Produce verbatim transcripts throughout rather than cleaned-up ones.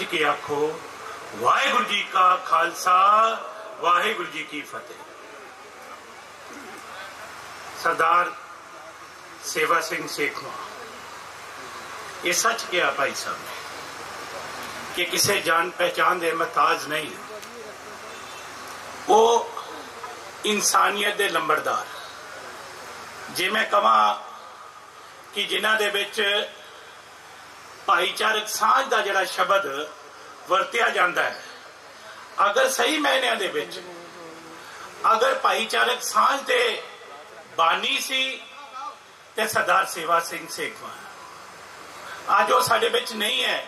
के आखो वाहेगुरु जी का खालसा वाहेगुरु जी की फतेह। सरदार सेवा सिंह सेखवा ये सच किया भाई साहब ने कि किसी जान पहचान के महताज नहीं, वो इंसानियत के लंबरदार। जे मैं कहा कि जिन्हां दे विच भाईचारक सांझ का जिहड़ा शब्द वरतिया जाता है, अगर सही मायनिਆਂ दे विच अगर भाईचारक सांझ दे बानी सी ते सरदार सेवा सिंह सेखवा। आज वो साडे विच नहीं है।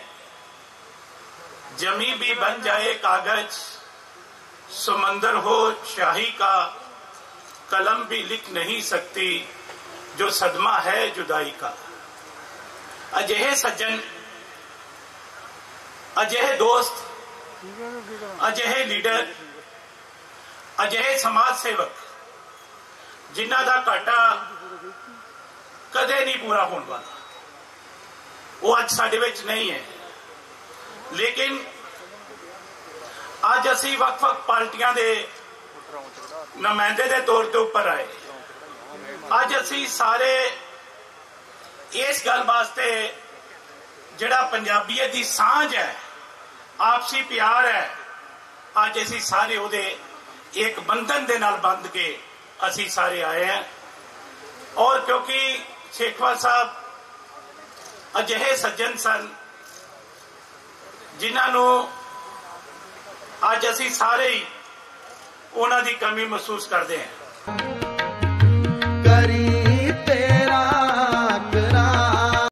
जमी भी बन जाए कागज, समंदर हो शाही का, कलम भी लिख नहीं सकती जो सदमा है जुदाई का। अजिहे सज्जन, अजिहे दोस्त, अजिहे लीडर, अजिहे समाज सेवक जिन्हां दा घाटा कदे नहीं पूरा होने वाला, वो अज साडे विच नहीं है। लेकिन अज असी वख-वख पार्टियां दे नुमाइंदे दे तौर ते उपर आए। अज असी सारे इस गल वास्ते जिहड़ा पंजाबीयत दी सांझ है, आपसी प्यार है, अज असी सारे उहदे एक बंधन दे नाल बंध के असी सारे आए हैं। और क्योंकि सेखवा साहब अजिहे सज्जन सन जिन्हों अज असी सारे ही उन्हां दी कमी महसूस करते हैं।